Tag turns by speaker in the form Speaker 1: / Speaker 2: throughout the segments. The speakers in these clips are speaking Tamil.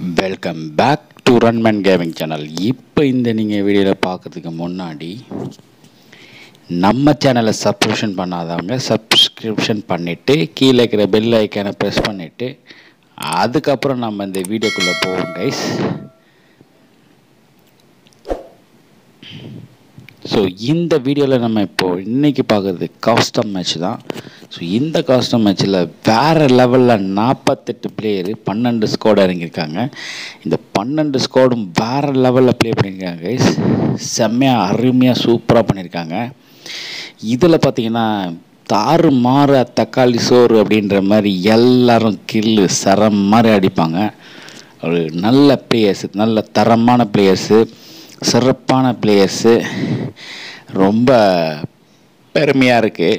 Speaker 1: Welcome back to Runman gaming channel. இப்போ இந்த நீங்கள் வீடியோவில் பார்க்கறதுக்கு முன்னாடி நம்ம சேனலை சப்ஸ்கிரிப்ஷன் பண்ணாதவங்க சப்ஸ்கிரிப்ஷன் பண்ணிவிட்டு கீழே இருக்கிற பெல் ஐக்கானை ப்ரெஸ் பண்ணிவிட்டு அதுக்கப்புறம் நம்ம இந்த வீடியோக்குள்ளே போவோம் கைஸ். ஸோ இந்த வீடியோவில் நம்ம இப்போது இன்றைக்கி பார்க்குறது காஸ்டம் மேட்ச் தான். ஸோ இந்த காஸ்டம் மேட்ச்சில் வேறு லெவலில் 48 பிளேயரு 12 ஸ்குவாட் இறங்கியிருக்காங்க. இந்த 12 ஸ்குவாடும் வேறு லெவலில் ப்ளே பண்ணியிருக்காங்க கைஸ். செம்மையாக அருமையாக சூப்பராக பண்ணியிருக்காங்க. இதில் பார்த்திங்கன்னா தாறு மாற தக்காளி சோறு அப்படின்ற மாதிரி எல்லோரும் கில்லு சரம் மாதிரி அடிப்பாங்க. ஒரு நல்ல பிளேயர்ஸு, நல்ல தரமான பிளேயர்ஸு, சிறப்பான பிளேயர்ஸு, ரொம்ப பெருமையாக இருக்குது.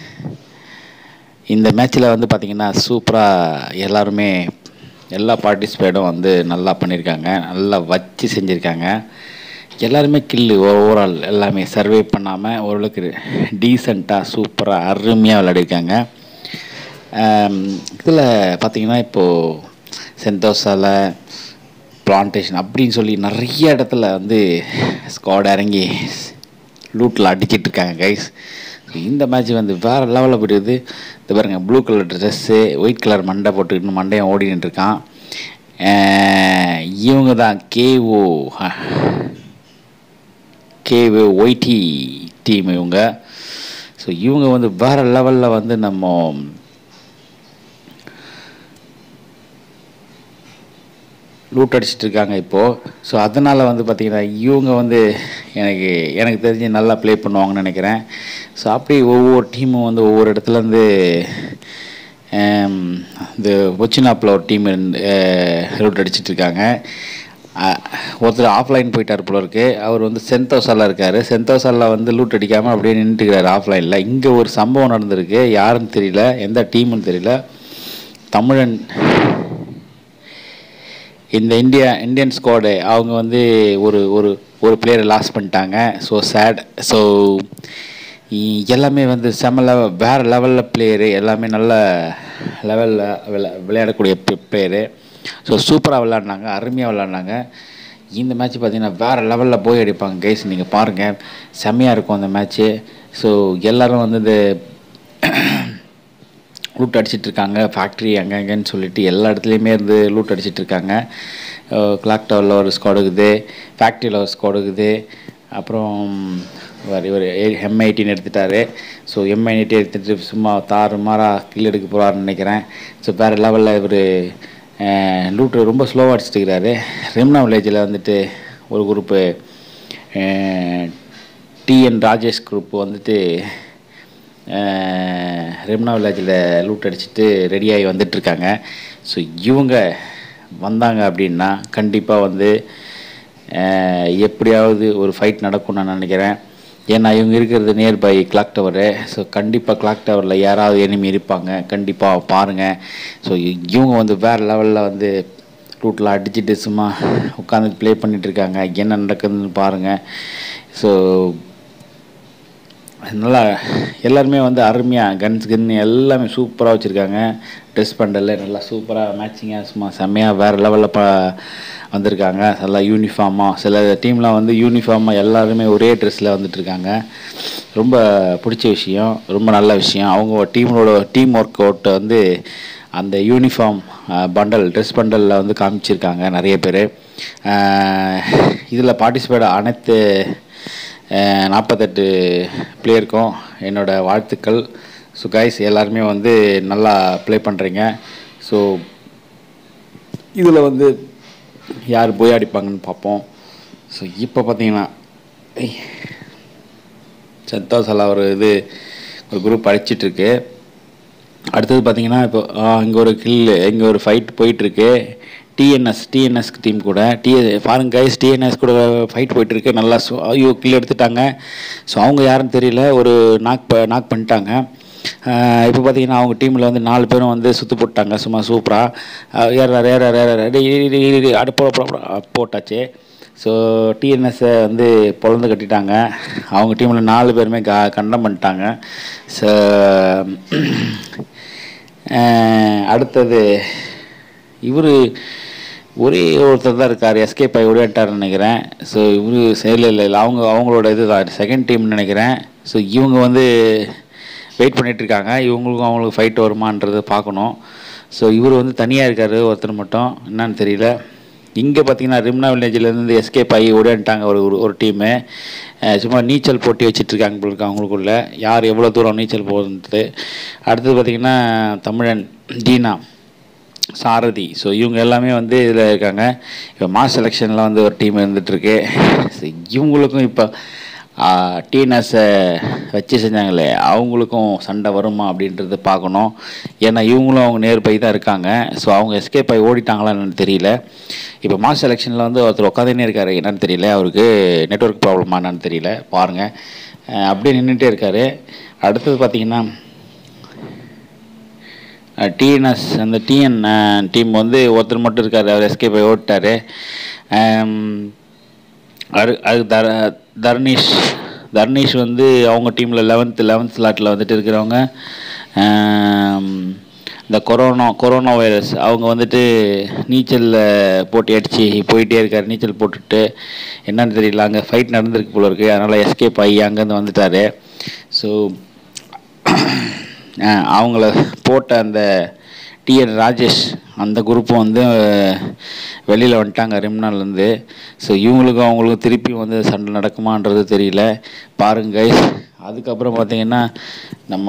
Speaker 1: இந்த மேட்ச்சில் வந்து பார்த்திங்கன்னா சூப்பராக எல்லாருமே எல்லா பார்ட்டிசிபேட்டும் வந்து நல்லா பண்ணியிருக்காங்க, நல்லா வச்சு செஞ்சுருக்காங்க. எல்லாருமே கில்லு ஓவரால் எல்லாமே சர்வே பண்ணாமல் ஓரளவுக்கு டீசெண்டாக சூப்பராக அருமையாக விளையாடிருக்காங்க. இதில் பார்த்திங்கன்னா இப்போது சென்தோசாவில் பிளான்டேஷன் அப்படின்னு சொல்லி நிறைய இடத்துல வந்து ஸ்குவாட் இறங்கி லூட்டில் அடிச்சிட்ருக்காங்க கைஸ். இந்த மேட்ச் வந்து வேறு லெவலில் போயிடுது. இது பாருங்கள், blue colour dress, white colour மண்டை போட்டுக்கிட்டு மண்டையை ஓடிட்டு இருக்கான். இவங்க தான் கேஓ ஒய்டி டீம் இவங்க. ஸோ இவங்க வந்து வேறு லெவலில் வந்து நம்ம லூட் அடிச்சிட்டு இருக்காங்க இப்போது. ஸோ அதனால் வந்து பார்த்திங்கன்னா இவங்க வந்து எனக்கு தெரிஞ்சு நல்லா ப்ளே பண்ணுவாங்கன்னு நினைக்கிறேன். ஸோ அப்படி ஒவ்வொரு டீமும் வந்து ஒவ்வொரு இடத்துலேருந்து இந்த ஒச்சினாப்பில் ஒரு டீம் லூட் அடிச்சிட்ருக்காங்க. ஒருத்தர் ஆஃப்லைன் போயிட்டார் போல இருக்குது. அவர் வந்து சென்தோசாலில் இருக்கார். சென்தோசாலில் வந்து லூட் அடிக்காமல் அப்படியே நின்றுட்டுக்கிறார் ஆஃப்லைனில். இங்கே ஒரு சம்பவம் நடந்திருக்கு, யாருன்னு தெரியல, எந்த டீமுன்னு தெரியல. தமிழன் இந்த இந்தியன் ஸ்குவாடு அவங்க வந்து ஒரு பிளேயரை லாஸ் பண்ணிட்டாங்க. So chat. ஸோ எல்லாமே வந்து வேறு லெவலில் பிளேயரு, எல்லாமே நல்ல லெவலில் விளையாடக்கூடிய பிளேயரு. ஸோ சூப்பராக விளையாடினாங்க, அருமையாக விளையாடினாங்க. இந்த மேட்ச் பார்த்திங்கன்னா வேறு லெவலில் போய் அடிப்பாங்க கைஸ். நீங்கள் பாருங்கள், செம்மையாக இருக்கும் அந்த மேட்ச்சு. ஸோ எல்லோரும் வந்து இந்த லூட் அடிச்சிட்ருக்காங்க. ஃபேக்ட்ரி அங்கன்னு சொல்லிட்டு எல்லா இடத்துலையுமே இருந்து லூட் அடிச்சிட்ருக்காங்க. கிளாக் டவரில் ஒரு ஸ்குவாட் இருக்குது, ஃபேக்ட்ரியில் ஒரு ஸ்குவாட் இருக்குது. அப்புறம் இவர் M18 எடுத்துட்டார். ஸோ M18 எடுத்துகிட்டு சும்மா தாறு மாறாக கில் எடுக்க போகிறாருன்னு நினைக்கிறேன். ஸோ வேறு லெவலில் இவர் லூட்டு ரொம்ப ஸ்லோவாக அடிச்சிட்டுருக்கிறாரு. ரெம்னா வில்லேஜில் வந்துட்டு ஒரு குரூப்பு TN ராஜேஷ் குரூப்பு வந்துட்டு ரெம்னா வில்லேஜில் லூட் அடிச்சுட்டு ரெடியாகி வந்துட்டுருக்காங்க. ஸோ இவங்க வந்தாங்க அப்படின்னா கண்டிப்பாக வந்து எப்படியாவது ஒரு ஃபைட் நடக்கும்னு நான் நினைக்கிறேன். ஏன்னா இவங்க இருக்கிறது நியர்பை கிளாக் டவரு. ஸோ கண்டிப்பாக கிளாக் டவரில் யாராவது எனிமி இருப்பாங்க, கண்டிப்பாக பாருங்கள். ஸோ இவங்க வந்து வேறு லெவலில் வந்து லூட்டில் அடிச்சுட்டு சும்மா உட்காந்து ப்ளே பண்ணிகிட்ருக்காங்க. என்ன நடக்குதுன்னு பாருங்கள். ஸோ நல்லா எல்லாருமே வந்து அருமையாக கன் எல்லாமே சூப்பராக வச்சுருக்காங்க. ட்ரெஸ் பண்டல் நல்லா சூப்பராக மேட்சிங்காக சும்மா செம்மையாக வேறு லெவலில் வந்திருக்காங்க. நல்லா யூனிஃபார்மாக, சில டீம்லாம் வந்து யூனிஃபார்மாக எல்லாருமே ஒரே ட்ரெஸ்ஸில் வந்துட்டுருக்காங்க. ரொம்ப பிடிச்ச விஷயம், ரொம்ப நல்ல விஷயம். அவங்க டீம் ஒர்க் அவுட்டை வந்து அந்த யூனிஃபார்ம் பண்டல், ட்ரெஸ் பண்டலில் வந்து காமிச்சிருக்காங்க நிறைய பேர். இதில் பார்ட்டிசிபேட் அனைத்து 48 பிளேயருக்கும் என்னோடய வாழ்த்துக்கள். ஸோ கைஸ் எல்லாருமே வந்து நல்லா ப்ளே பண்ணுறீங்க. ஸோ இதில் வந்து யார் போய் அடிப்பாங்கன்னு பார்ப்போம். ஸோ இப்போ பார்த்தீங்கன்னா சென்தோசால ஒரு குரூப் அடிச்சிட்ருக்கு. அடுத்தது பார்த்திங்கன்னா இப்போ இங்கே ஒரு இங்கே ஒரு ஃபைட் போயிட்டுருக்கு. டிஎன்எஸ் டீம் கூட பாருங்க கைஸ், டிஎன்எஸ் கூட ஃபைட் போயிட்டுருக்கு. நல்லா ஐயோ கில் எடுத்துட்டாங்க. ஸோ அவங்க யாருன்னு தெரியல, ஒரு நாக் பண்ணிட்டாங்க. இப்போ பார்த்தீங்கன்னா அவங்க டீமில் வந்து 4 பேரும் வந்து சுற்று போட்டாங்க சும்மா சூப்பராக. போட்டாச்சு. ஸோ டிஎன்எஸ்ஸை வந்து பொழந்து கட்டிட்டாங்க. அவங்க டீமில் 4 பேருமே கண்டம் பண்ணிட்டாங்க. ஸோ அடுத்தது இவர் ஒரே ஒருத்தர் தான் இருக்கார், எஸ்கேப் ஆகி ஓடிட்டார்னு நினைக்கிறேன். ஸோ இவரு இல்லை அவங்களோட இது தான் செகண்ட் டீம்னு நினைக்கிறேன். ஸோ இவங்க வந்து வெயிட் பண்ணிகிட்ருக்காங்க, இவங்களுக்கும் அவங்களுக்கு ஃபைட் வருமானது பார்க்கணும். ஸோ இவர் வந்து தனியாக இருக்கார், ஒருத்தர் மட்டும், என்னன்னு தெரியல. இங்கே பார்த்தீங்கன்னா ரிம்னா வில்லேஜிலேருந்து எஸ்கேப் ஆகி ஓடிட்டாங்க ஒரு டீமு. சும்மா நீச்சல் போட்டி வச்சிட்ருக்காங்க போல இருக்கு அவங்களுக்குள்ள, யார் எவ்வளோ தூரம் நீச்சல் போகுதுன்றது. அடுத்தது பார்த்திங்கன்னா தமிழன், தீனா, சாரதி. ஸோ இவங்க எல்லாமே வந்து இதில் இருக்காங்க. இப்போ மாஸ் செலெக்ஷனில் வந்து ஒரு டீம் இருந்துகிட்ருக்கு. ஸோ இவங்களுக்கும் இப்போ டிஎன்எஸை வச்சு செஞ்சாங்களே, அவங்களுக்கும் சண்டை வருமா அப்படின்றது பார்க்கணும். ஏன்னா இவங்களும் அவங்க நேர்பை தான் இருக்காங்க. ஸோ அவங்க எஸ்கேப் ஆகி ஓடிட்டாங்களான்னு தெரியல. இப்போ மாஸ் செலெக்ஷனில் வந்து ஒருத்தர் உட்காந்துனே இருக்கார், என்னன்னு தெரியல, அவருக்கு நெட்வொர்க் ப்ராப்ளமா என்னன்னு தெரியல, பாருங்கள். அப்படியே நின்றுட்டே இருக்கார். அடுத்தது பார்த்திங்கன்னா டிஎன்எஸ், அந்த டிஎன் டீம் வந்து ஒருத்தர் மட்டும் இருக்கார், அவர் எஸ்கேப் ஆகி ஓடிட்டார். அது தர்னீஷ் வந்து அவங்க டீமில் 11th ஸ்லாட்டில் வந்துட்டு இருக்கிறவங்க. இந்த கொரோனா வைரஸ் அவங்க வந்துட்டு நீச்சலில் போட்டி அடித்து போயிட்டே இருக்கார், நீச்சல் போட்டுட்டு என்னன்னு தெரியல, அங்கே ஃபைட் நடந்திருக்கு போல இருக்குது, அதனால் எஸ்கேப் ஆகி அங்கேருந்து வந்துட்டார். ஸோ அவங்கள போட்ட அந்த டிஎன் ராஜேஷ் அந்த குரூப்பும் வந்து வெளியில் வந்துட்டாங்க ரிம்னாலேருந்து. ஸோ இவங்களுக்கும் அவங்களுக்கும் திருப்பி வந்து சண்டை நடக்குமான்றது தெரியல, பாருங்க கைஸ். அதுக்கப்புறம் பார்த்திங்கன்னா நம்ம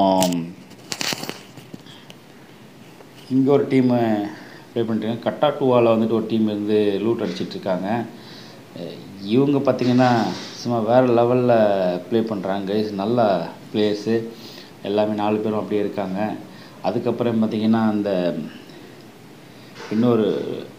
Speaker 1: இங்கே ஒரு டீமு ப்ளே பண்ணிட்டுருக்காங்க, கட்டா டூவால் வந்துட்டு ஒரு டீம் இருந்து லூட் அடிச்சிட்ருக்காங்க. இவங்க பார்த்திங்கன்னா சும்மா வேறு லெவலில் ப்ளே பண்ணுறாங்க கைஸ், நல்ல பிளேயர்ஸு எல்லாமே 4 பேரும் அப்படியே இருக்காங்க. அதுக்கப்புறம் பார்த்திங்கன்னா அந்த இன்னொரு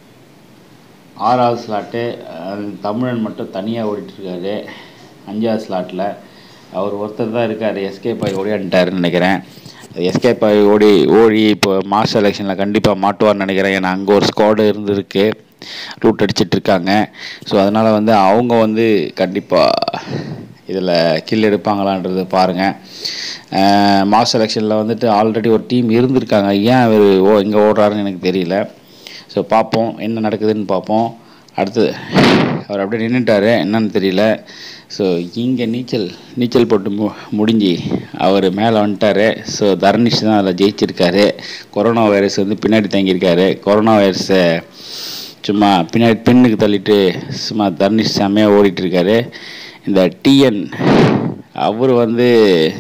Speaker 1: 6வது ஸ்லாட்டு தமிழன் மட்டும் தனியாக ஓடிட்டுருக்காரு 5வது ஸ்லாட்டில். அவர் ஒருத்தர் தான் இருக்கார், எஸ்கேப் ஆகி ஓடியான்ட்டாருன்னு நினைக்கிறேன். எஸ்கேப் ஆகி ஓடி இப்போ மாஸ் செலெக்ஷனில் கண்டிப்பாக மாட்டுவார்னு நினைக்கிறேன். ஏன்னா அங்கே ஒரு ஸ்குவாடு இருந்துருக்கு, ரூட் அடிச்சிட்ருக்காங்க. ஸோ அதனால் வந்து அவங்க வந்து கண்டிப்பாக இதில் கில் எடுப்பாங்களான்றது பாருங்கள். மாஸ் செலெக்ஷனில் வந்துட்டு ஆல்ரெடி ஒரு டீம் இருந்திருக்காங்க, ஏன் அவர் இங்கே ஓடுறாருன்னு எனக்கு தெரியல. ஸோ பார்ப்போம் என்ன நடக்குதுன்னு பார்ப்போம். அடுத்தது அவர் அப்படியே நின்றுட்டார், என்னன்னு தெரியல. ஸோ இங்கே நீச்சல் போட்டு முடிஞ்சு அவர் மேலே வந்துட்டார். ஸோ தர்னிஷ் தான் அதில் ஜெயிச்சிருக்காரு. கொரோனா வைரஸ் வந்து பின்னாடி தங்கியிருக்காரு. கொரோனா வைரஸை சும்மா பின்னாடி பின்னுக்கு தள்ளிட்டு சும்மா தர்னிஷ் செம்மையாக ஓடிட்டுருக்காரு. இந்த டிஎன் அவர் வந்து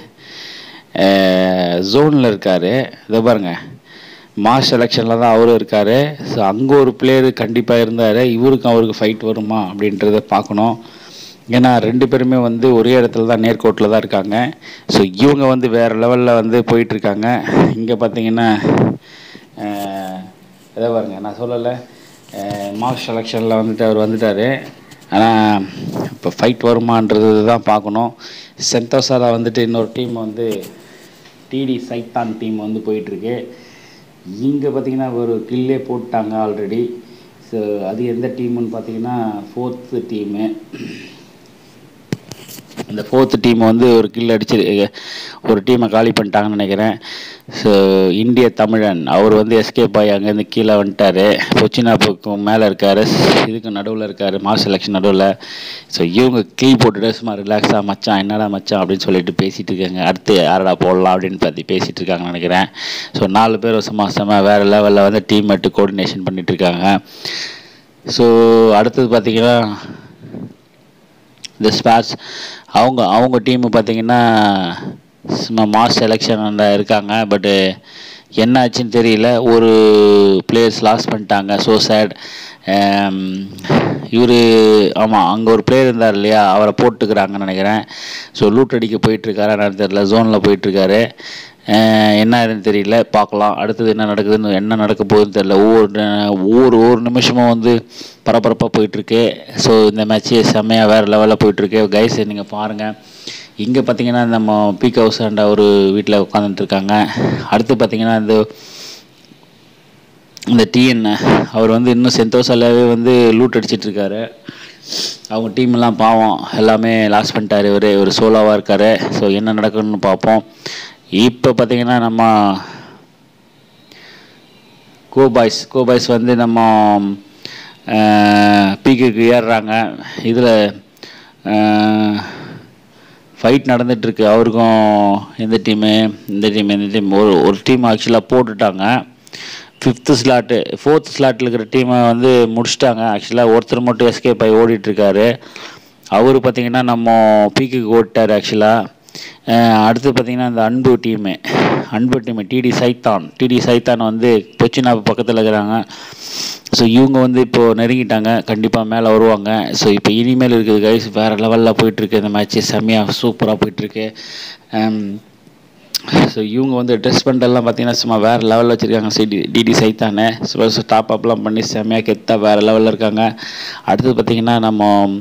Speaker 1: ஜோனில் இருக்கார், இதை பாருங்கள், மாஸ் செலெக்ஷனில் தான் அவரும் இருக்கார். ஸோ அங்கே ஒரு பிளேயர் கண்டிப்பாக இருந்தார், இவருக்கும் அவருக்கு ஃபைட் வருமா அப்படின்றத பார்க்கணும். ஏன்னா 2 பேருமே வந்து ஒரே இடத்துல தான் நேர்கோட்டில் தான் இருக்காங்க. ஸோ இவங்க வந்து வேறு லெவலில் வந்து போயிட்டுருக்காங்க. இங்கே பார்த்தீங்கன்னா இதை பாருங்கள், நான் சொல்லலை, மாஸ் செலெக்ஷனில் வந்துட்டு அவர் வந்துட்டார். ஆனால் இப்போ ஃபைட் வருமானது தான் பார்க்கணும். சென்தோசாவில் வந்துட்டு இன்னொரு டீம் வந்து டிடி சைத்தான் டீம் வந்து போயிட்டுருக்கு. இங்கே பார்த்திங்கன்னா ஒரு கில்லே போட்டாங்க ஆல்ரெடி. ஸோ அது எந்த டீமுன்னு பார்த்தீங்கன்னா 4th டீமு. அந்த 4th டீம் வந்து ஒரு கில் அடிச்சு ஒரு டீமை காலி பண்ணிட்டாங்கன்னு நினைக்கிறேன். ஸோ இந்திய தமிழன் அவர் வந்து எஸ்கேப் ஆகி அங்கேருந்து கீழே வந்துட்டார். பொச்சினாப்புக்கும் மேலே இருக்கார், இதுக்கு நடுவில் இருக்கார், மாஸ் செலெக்ஷன் நடுவில். ஸோ இவங்க கில் போட்டுட்டு சும்மா ரிலாக்ஸாக மச்சான் என்னடா மச்சான் அப்படின்னு சொல்லிட்டு பேசிகிட்டு இருக்காங்க. அடுத்து யாரடா போடலாம் அப்படின்னு பேசிகிட்டு இருக்காங்கன்னு நினைக்கிறேன். ஸோ 4 பேர் சும்மா வேறு லெவலில் வந்து டீம் மேட்டு கோஆர்டினேஷன் பண்ணிகிட்ருக்காங்க. ஸோ அடுத்தது பார்த்திங்கன்னா இந்த ஸ்பாட்ஸ் அவங்க டீமு பார்த்திங்கன்னா சும்மா மாஸ் செலெக்ஷனில் இருக்காங்க. பட்டு என்ன ஆச்சுன்னு தெரியல, ஒரு பிளேயர்ஸ் லாஸ் பண்ணிட்டாங்க. So sad. இவர் ஆமாம், அங்கே ஒரு பிளேயர் இருந்தார் இல்லையா, அவரை போட்டுக்கிறாங்கன்னு நினைக்கிறேன். ஸோ லூட் அடிக்க போயிட்டுருக்காரு, என்னன்னு தெரியல, ஜோனில் போயிட்டுருக்காரு. என்ன ஆகுதுன்னு தெரியல, பார்க்கலாம் அடுத்தது என்ன நடக்குதுன்னு, என்ன நடக்க போகுதுன்னு தெரியல. ஒவ்வொரு நிமிஷமும் வந்து பரபரப்பாக போயிட்டுருக்கு. ஸோ இந்த மேட்ச்சு செம்மையாக வேறு லெவலில் போயிட்டுருக்கு கைஸ். நீங்கள் பாருங்கள், இங்கே பார்த்தீங்கன்னா நம்ம பீக் ஹவுஸ் அண்ட் ஒரு வீட்டில் உட்காந்துட்டுருக்காங்க. அடுத்து பார்த்தீங்கன்னா இந்த டிஎன் அவர் வந்து இன்னும் செந்தோசாலாவே வந்து லூட் அடிச்சிட்ருக்காரு. அவங்க டீம்லாம் பாவம் எல்லாமே லாஸ் பண்ணிட்டார், இவர் சோலோவாக இருக்கார். ஸோ என்ன நடக்குதுன்னு பார்ப்போம். இப்போ பார்த்தீங்கன்னா நம்ம கோபாய்ஸ் வந்து நம்ம பீக்குக்கு ஏறுறாங்க. இதில் ஃபைட் நடந்துகிட்ருக்கு. அவருக்கும் இந்த டீம் ஒரு டீம் ஆக்சுவலாக போட்டுட்டாங்க. 5th ஸ்லாட்டு 4th ஸ்லாட்டில் இருக்கிற டீமை வந்து முடிச்சிட்டாங்க. ஆக்சுவலாக ஒருத்தர் மட்டும் எஸ்கேப் ஆகி ஓடிட்டுருக்காரு. அவர் பார்த்திங்கன்னா நம்ம பீக்குக்கு ஓடிட்டார் ஆக்சுவலாக. அடுத்து பார்த்திங்கன்னா இந்த அன்பு டீமு டிடி சைத்தான் வந்து பொச்சினா பக்கத்தில் இருக்கிறாங்க. ஸோ இவங்க வந்து இப்போது நெருங்கிட்டாங்க, கண்டிப்பாக மேலே வருவாங்க. ஸோ இப்போ இனிமேல் இருக்குது கைஸ், வேறு லெவலில் போயிட்டுருக்கு இந்த மேட்ச்சு, செம்மையாக சூப்பராக போயிட்டுருக்கு. ஸோ இவங்க வந்து ட்ரெஸ் பண்டெல்லாம் பார்த்தீங்கன்னா சும்மா வேறு லெவலில் வச்சுருக்காங்க. டிடி சைத்தானே டாப் அப்லாம் பண்ணி செம்மையாக கெத்தாக வேறு லெவலில் இருக்காங்க. அடுத்தது பார்த்திங்கன்னா நம்ம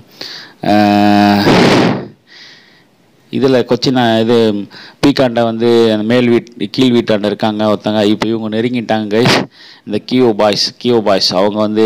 Speaker 1: இதில் கொச்சினா பீக்காண்டை வந்து அந்த கீழ் வீட்டாண்ட இருக்காங்க ஒருத்தங்க. இப்போ இவங்க நெருங்கிட்டாங்க கைஸ். இந்த கியோ பாய்ஸ் அவங்க வந்து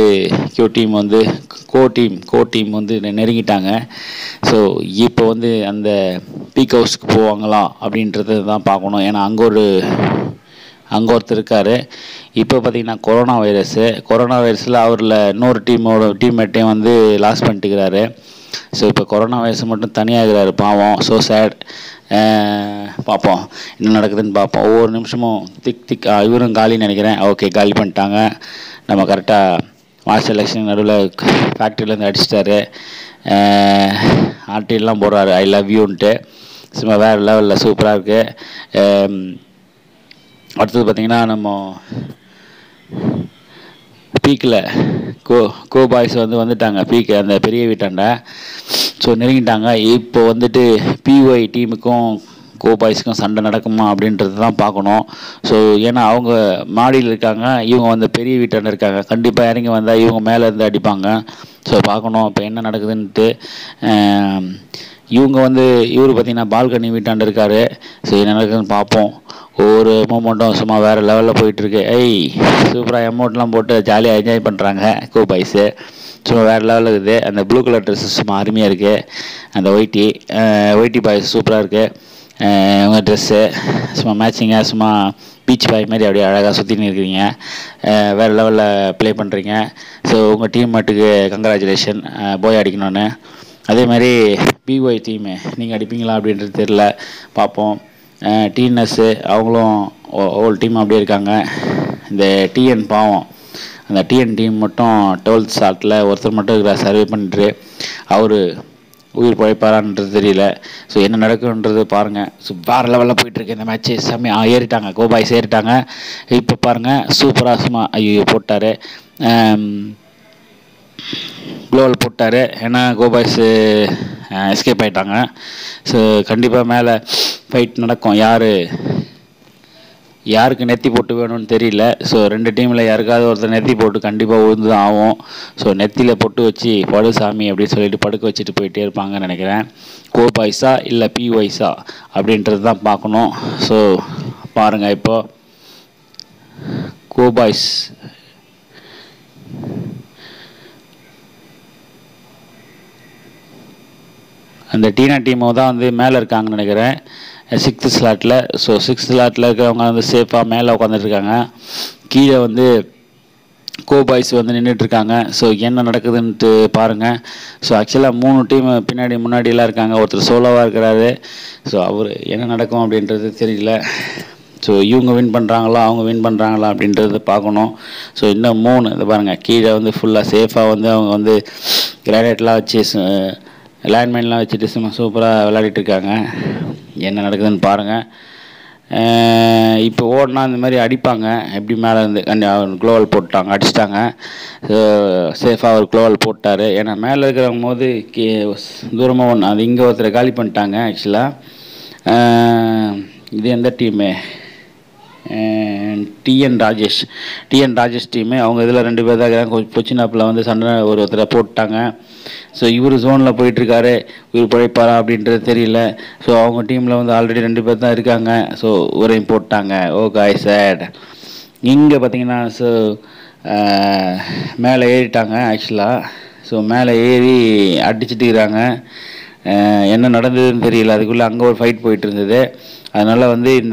Speaker 1: கோ டீம் வந்து நெருங்கிட்டாங்க. ஸோ இப்போ வந்து அந்த பீக் ஹவுஸ்க்கு போவாங்களா அப்படின்றது தான் பார்க்கணும். ஏன்னா அங்கே ஒருத்தர் இருக்கார். இப்போ பார்த்திங்கன்னா கொரோனா வைரஸில் அவரில் இன்னொரு டீம்மேட்டையும் வந்து லாஸ் பண்ணிட்டுக்கிறாரு. ஸோ இப்போ கொரோனா வைரஸ் மட்டும் தனியாகிறாரு பாவம். So sad. பார்ப்போம் என்ன நடக்குதுன்னு பார்ப்போம். ஒவ்வொரு நிமிஷமும் இவரும் காலின்னு நினைக்கிறேன். ஓகே, காலி பண்ணிட்டாங்க. நம்ம கரெக்டாக மாஸ்டர் எலெக்ஷன் நடுவில் ஃபேக்ட்ரியிலேருந்து அடிச்சிட்டாரு. ஆர்டிலாம் போடுறாரு ஐ லவ் யூன்ட்டு. சும்மா வேறு லெவலில் சூப்பராக இருக்குது. அடுத்தது பார்த்திங்கன்னா நம்ம பீக்கில் கோ பாய்ஸ் வந்துட்டாங்க பீக்கு அந்த பெரிய வீட்டாண்ட. ஸோ நெருங்கிட்டாங்க. இப்போ வந்துட்டு பிஒய் டீமுக்கும் கோ பாய்ஸுக்கும் சண்டை நடக்குமா அப்படின்றது தான் பார்க்கணும். ஸோ ஏன்னா அவங்க மாடியில் இருக்காங்க, இவங்க வந்து பெரிய வீட்டாண்ட இருக்காங்க. கண்டிப்பாக இறங்கி வந்தால் இவங்க மேலே இருந்து அடிப்பாங்க. ஸோ பார்க்கணும் இப்போ என்ன நடக்குதுன்ட்டு. இவர் பார்த்திங்கன்னா பால்கனி வீட்டாண்ட இருக்கார். ஸோ என்ன நடக்குதுன்னு பார்ப்போம். ஒவ்வொரு மூமெண்ட்டும் சும்மா வேறு லெவலில் போயிட்டுருக்கு. சூப்பராக அமௌண்ட்லாம் போட்டு ஜாலியாக என்ஜாய் பண்ணுறாங்க கோ பாய்ஸு. சும்மா வேறு லெவலில் இருக்குது. அந்த ப்ளூ கலர் ட்ரெஸ்ஸு சும்மா அருமையாக இருக்குது. அந்த ஒயிட்டி பாய்ஸ் சூப்பராக இருக்குது. அவங்க ட்ரெஸ்ஸு சும்மா மேட்சிங்காக சும்மா பீச் பாய் மாதிரி அப்படியே அழகாக சுற்றின்னு இருக்கிறீங்க. வேறு லெவலில் ப்ளே பண்ணுறீங்க. ஸோ உங்கள் டீம் மட்டுக்கு கங்க்ராச்சுலேஷன், போய் அடிக்கணுன்னு. அதே மாதிரி பிஒய் டீமு நீங்கள் அடிப்பீங்களா அப்படின்றது தெரில, பார்ப்போம். டிஎன்எஸ்ஸு அவங்களும் ஹோல் டீம் அப்படியே இருக்காங்க. இந்த டிஎன் பாவம், அந்த டிஎன் டீம் மட்டும் 12th ஸ்லாட்டில் ஒருத்தர் மட்டும் இருக்கிறார் சர்வே பண்ணிட்டு. அவர் உயிர் பழைப்பாரான்றது தெரியல. ஸோ என்ன நடக்குன்றது பாருங்கள். ஸோ வேறு லெவலில் போயிட்டுருக்கு இந்த மேட்ச்சு. செம்மையாக ஏறிட்டாங்க, கோ பாய்ஸ் ஏறிட்டாங்க. இப்போ பாருங்கள் சூப்பராக சும்மா ஐயோ போட்டார், க்ளோவல் போட்டார். ஏன்னா கோ பாய்ஸு எஸ்கேப் ஆகிட்டாங்க. ஸோ கண்டிப்பாக மேலே ஃபைட் நடக்கும். யாருக்கு நெத்தி போட்டு வேணும்னு தெரியல. ஸோ 2 டீமில் யாருக்காவது ஒருத்தர் நெத்தி போட்டு கண்டிப்பாக உழுந்து தான் ஆகும். ஸோ நெத்தியில் பொட்டு வச்சு படு சாமி அப்படின்னு சொல்லிட்டு படுக்க வச்சுட்டு போயிட்டே இருப்பாங்கன்னு நினைக்கிறேன். கோ பாய்ஸா இல்லை பிஒய்ஸா அப்படின்றது தான் பார்க்கணும். ஸோ பாருங்கள், இப்போது கோ பாய்ஸ் அந்த டீனா டீமோ தான் மேலே இருக்காங்கன்னு நினைக்கிறேன் 6th ஸ்லாட்டில். ஸோ 6th ஸ்லாட்டில் இருக்கிறவங்க சேஃபாக மேலே உட்காந்துட்ருக்காங்க. கீழே கோ பாய்ஸ் நின்றுட்டுருக்காங்க. ஸோ என்ன நடக்குதுன்ட்டு பாருங்கள். ஸோ ஆக்சுவலாக 3 டீம் முன்னாடியெல்லாம் இருக்காங்க. ஒருத்தர் சோலோவாக இருக்கிறாரு. ஸோ அவர் என்ன நடக்கும் அப்படின்றது தெரியல. ஸோ இவங்க வின் பண்ணுறாங்களா அவங்க வின் பண்ணுறாங்களா அப்படின்றது பார்க்கணும். ஸோ இன்னும் 3 இது பாருங்கள், கீழே ஃபுல்லாக சேஃபாக அவங்க கிரானைட்லாம் வச்சு லேண்ட்மைன்லாம் வச்சுட்டு சும்மா சூப்பராக விளையாடிட்டுருக்காங்க. என்ன நடக்குதுன்னு பாருங்கள். இப்போ ஓடினா இந்த மாதிரி அடிப்பாங்க. எப்படி மேலே இருந்து க்ளோவல் போட்டாங்க, அடிச்சிட்டாங்க. சேஃபாக ஒரு க்ளோவல் போட்டார். ஏன்னா மேலே இருக்கிறவங்க போது தூரமாக அது இங்கே ஒருத்தரை காலி பண்ணிட்டாங்க. ஆக்சுவலாக இது எந்த டீமு, டிஎன் ராஜேஷ் டீமு. அவங்க இதில் 2 பேர் தான் இருக்கிறாங்க. பொச்சினாப்பில் சண்டை ஒருத்தரை போட்டாங்க. ஸோ இவர் ஜோனில் போயிட்டுருக்காரு, இவர் பிழைப்பாரா அப்படின்றது தெரியல. ஸோ அவங்க டீமில் ஆல்ரெடி 2 பேர் தான் இருக்காங்க. ஸோ ஊரையும் போட்டாங்க. ஓ காய் சேட். இங்கே பார்த்தீங்கன்னா ஸோ மேலே ஏறிட்டாங்க ஆக்சுவலாக. ஸோ மேலே ஏறி அடிச்சுட்டு இருக்கிறாங்க. என்ன நடந்ததுன்னு தெரியல. அதுக்குள்ளே அங்கே ஒரு ஃபைட் போயிட்டு இருந்தது. அதனால் இந்த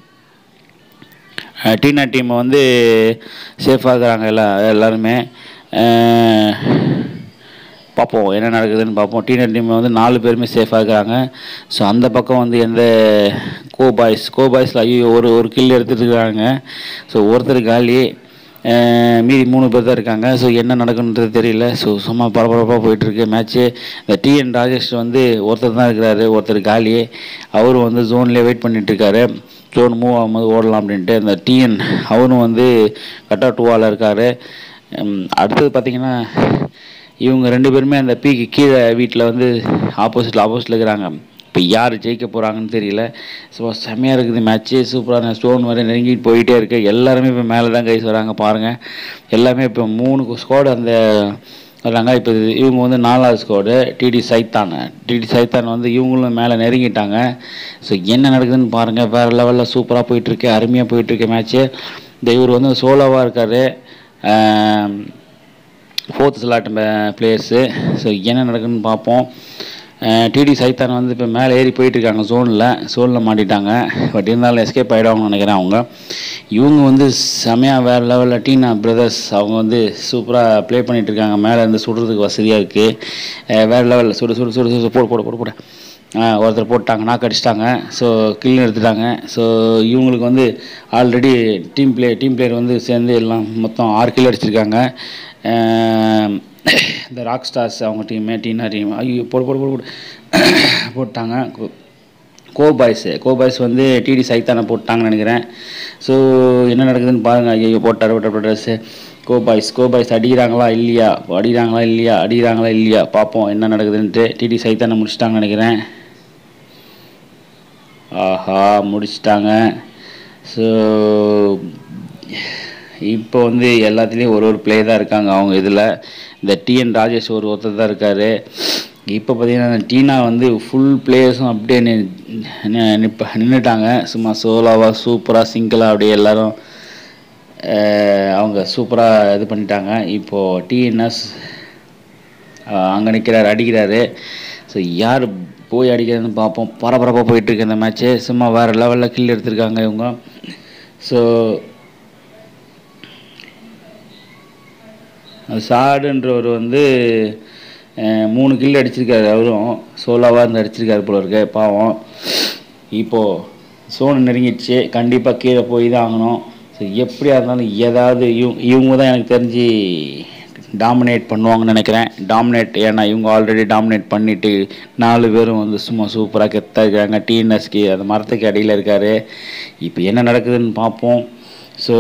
Speaker 1: டீனா டீமை சேஃபாக இருக்கிறாங்க எல்லாருமே. பார்ப்போம் என்ன நடக்குதுன்னு பார்ப்போம். டீனர் டீம் வந்து 4 பேருமே சேஃபாக இருக்கிறாங்க. ஸோ அந்த பக்கம் வந்து எந்த கோபாய்ஸில் ஐயோ ஒரு கில் எடுத்துகிட்டு இருக்காங்க. ஸோ ஒருத்தர் காலி, மீதி 3 பேர் தான் இருக்காங்க. ஸோ என்ன நடக்குன்றது தெரியல. ஸோ சும்மா பரபரப்பாக போயிட்டுருக்கு மேட்ச்சு. இந்த டிஎன் ராஜேஷ் வந்து ஒருத்தர் தான் இருக்கிறாரு, ஒருத்தர் காலி. அவரும் வந்து ஜோன்லேயே வெயிட் பண்ணிகிட்ருக்காரு, ஜோன் மூவ் ஆகும்போது ஓடலாம் அப்படின்ட்டு. அந்த டிஎன் அவரும் வந்து கட் அவுட் 2ஆல் இருக்கார். அடுத்தது பார்த்திங்கன்னா இவங்க 2 பேருமே அந்த பீக்கு கீழே வீட்டில் வந்து ஆப்போசிட்டில் இருக்கிறாங்க. இப்போ யார் ஜெயிக்க போகிறாங்கன்னு தெரியல. ஸோ செம்மையாக இருக்குது மேட்ச்சு, சூப்பரான ஸ்டோன் வரை நெருங்கிட்டு போயிட்டே இருக்கு. எல்லாருமே இப்போ மேலே தான் கைஸ் வராங்க பாருங்கள். எல்லாமே இப்போ 3 ஸ்குவாடு அந்த வராங்க. இப்போ இவங்க வந்து 4வது ஸ்குவாடு டிடி சைத்தான் வந்து இவங்களும் மேலே நெருங்கிட்டாங்க. ஸோ என்ன நடக்குதுன்னு பாருங்கள். வேறு லெவலில் சூப்பராக போயிட்டுருக்கு, அருமையாக போயிட்டுருக்கு மேட்ச்சு. இந்த இவர் வந்து சோலோவாக இருக்கார், 4th ஸ்லாட் பிளேயர்ஸு. ஸோ என்ன நடக்குதுன்னு பார்ப்போம். டிடி சைத்தான் வந்து இப்போ மேலே ஏறி போயிட்டுருக்காங்க, சோனில் மாட்டிட்டாங்க. பட் இருந்தாலும் எஸ்கேப் ஆகிடுவாங்கன்னு நினைக்கிறேன் அவங்க. இவங்க வந்து செமையாக வேறு லெவலில் டீனா பிரதர்ஸ் அவங்க வந்து சூப்பராக ப்ளே பண்ணிகிட்ருக்காங்க. மேலே இருந்து சுடுறதுக்கு வசதியாக இருக்குது. வேறு லெவலில் சுடு போட ஒருத்தர் போட்டாங்க, நாக்கு அடிச்சிட்டாங்க. ஸோ கில் எடுத்துட்டாங்க. ஸோ இவங்களுக்கு வந்து ஆல்ரெடி டீம் பிளேயர் வந்து சேர்ந்து எல்லாம் மொத்தம் 6 கில் அடிச்சிருக்காங்க. இந்த ராக் ஸ்டார்ஸ் அவங்க டீனா டீம் ஐயோ போட்டாங்க. கோபாய்ஸ் வந்து டிடி சைத்தானை போட்டாங்கன்னு நினைக்கிறேன். ஸோ என்ன நடக்குதுன்னு பாருங்கள். ஐயோ போட்டார் கோபாய்ஸ் அடிக்கிறாங்களா இல்லையா பார்ப்போம் என்ன நடக்குதுன்ட்டு. டிடி சைத்தானை முடிச்சிட்டாங்கன்னு நினைக்கிறேன். ஆஹா முடிச்சிட்டாங்க. ஸோ இப்போ வந்து எல்லாத்துலேயும் ஒரு பிளே தான் இருக்காங்க அவங்க இதில். இந்த டிஎன் ராஜேஷ் ஒருத்தர் தான் இருக்கார். இப்போ பார்த்தீங்கன்னா டீனா வந்து ஃபுல் பிளேயர்ஸும் அப்படியே நின்றுட்டாங்க. சும்மா சோலோவாக சூப்பராக சிங்கிளாக அப்படியே எல்லோரும் அவங்க சூப்பராக இது பண்ணிட்டாங்க. இப்போது டிஎன்எஸ் அங்கே நிற்கிறாரு, அடிக்கிறாரு. ஸோ யார் போய் அடிக்கிறதுன்னு பார்ப்போம். பரபரப்பாக போயிட்டுருக்கு இந்த மேட்ச்சு. சும்மா வேறு லெவலில் கில் எடுத்திருக்காங்க இவங்க. ஸோ சாடுன்றவர் வந்து 3 கில் அடிச்சிருக்காரு. அவரும் சோலோவாக இருந்து அடிச்சிருக்காரு போல இருக்கு பாவம். இப்போது சோனு நெருங்கிடுச்சு, கண்டிப்பாக கீழே போய் தான் ஆகணும். ஸோ எப்படியா இருந்தாலும் ஏதாவது இவங்க தான் எனக்கு தெரிஞ்சு டாமினேட் பண்ணுவாங்கன்னு நினைக்கிறேன். ஏன்னா இவங்க ஆல்ரெடி டாமினேட் பண்ணிவிட்டு 4 பேரும் வந்து சும்மா சூப்பராக கெத்தாக இருக்காங்க. டிஎன்எஸ்க்கு அந்த மரத்துக்கு அடியில் இருக்கார். இப்போ என்ன நடக்குதுன்னு பார்ப்போம். ஸோ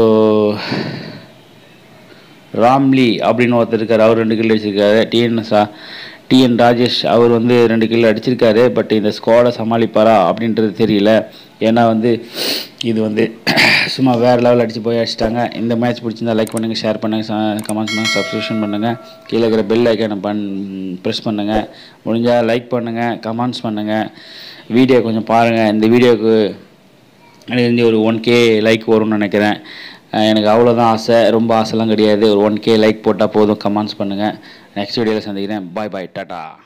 Speaker 1: ராம்லி அப்படின்னு ஒருத்தர் இருக்கார், அவர் 2 கில் அடிச்சிருக்காரு. டிஎன் ராஜேஷ் அவர் வந்து 2 கில் அடிச்சிருக்காரு. பட் இந்த ஸ்குவாடை சமாளிப்பாரா அப்படின்றது தெரியல. ஏன்னா வந்து இது வந்து சும்மா வேறு லெவல் அடிச்சிட்டாங்க. இந்த மேட்ச் பிடிச்சிருந்தா லைக் பண்ணுங்கள், ஷேர் பண்ணுங்கள், கமெண்ட்ஸ் பண்ணுங்கள், சப்ஸ்கிரிப்ஷன் பண்ணுங்கள், கீழே இருக்கிற பெல் ஐக்கானை ப்ரெஸ் பண்ணுங்கள். முடிஞ்சால் லைக் பண்ணுங்கள், கமெண்ட்ஸ் பண்ணுங்கள், வீடியோ கொஞ்சம் பாருங்கள். இந்த வீடியோவுக்கு எனக்கு ஒரு 1K லைக் வரும்னு நினைக்கிறேன். எனக்கு அவ்வளோதான் ஆசை, ரொம்ப ஆசைலாம் கிடையாது. ஒரு 1K லைக் போட்டால் போதும். கமெண்ட்ஸ் பண்ணுங்கள். நெக்ஸ்ட் வீடியோவில் சந்திக்கிறேன். Bye tata.